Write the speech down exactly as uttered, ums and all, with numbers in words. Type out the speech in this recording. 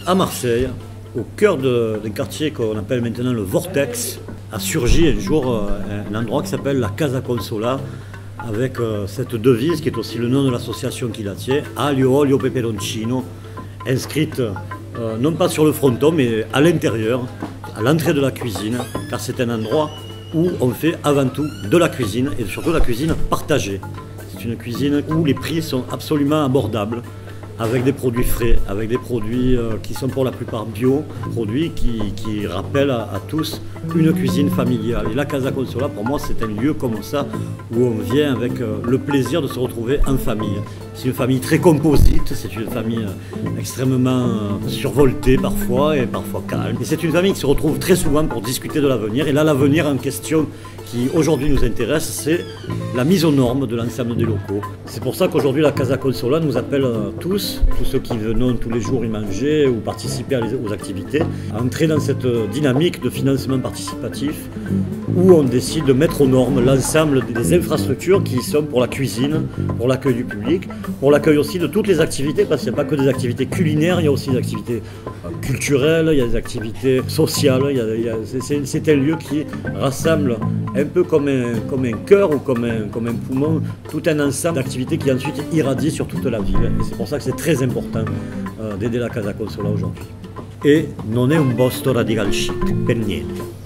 À Marseille, au cœur d'un quartier qu'on appelle maintenant le Vortex, a surgi un jour un endroit qui s'appelle la Casa Consola, avec cette devise qui est aussi le nom de l'association qui la tient, Aglio, Olio, Peperoncino, inscrite euh, non pas sur le fronton mais à l'intérieur, à l'entrée de la cuisine, car c'est un endroit où on fait avant tout de la cuisine et surtout la cuisine partagée. C'est une cuisine où les prix sont absolument abordables, avec des produits frais, avec des produits euh, qui sont pour la plupart bio, produits qui, qui rappellent à, à tous une cuisine familiale. Et la Casa Consola, pour moi, c'est un lieu comme ça où on vient avec euh, le plaisir de se retrouver en famille. C'est une famille très composite, c'est une famille euh, extrêmement euh, survoltée parfois et parfois calme. Et c'est une famille qui se retrouve très souvent pour discuter de l'avenir. Et là, l'avenir en question qui aujourd'hui nous intéresse, c'est la mise aux normes de l'ensemble des locaux. C'est pour ça qu'aujourd'hui la Casa Consola nous appelle tous, tous ceux qui venons tous les jours y manger ou participer aux activités, à entrer dans cette dynamique de financement participatif où on décide de mettre aux normes l'ensemble des infrastructures qui sont pour la cuisine, pour l'accueil du public, pour l'accueil aussi de toutes les activités, parce qu'il n'y a pas que des activités culinaires, il y a aussi des activités culturelles, il y a des activités sociales, c'est un lieu qui rassemble un peu comme un, comme un cœur ou comme un, comme un poumon, tout un ensemble d'activités qui ensuite irradient sur toute la ville. Et c'est pour ça que c'est très important euh, d'aider la Casa Consola aujourd'hui. Et non è un posto radical chic, per niente.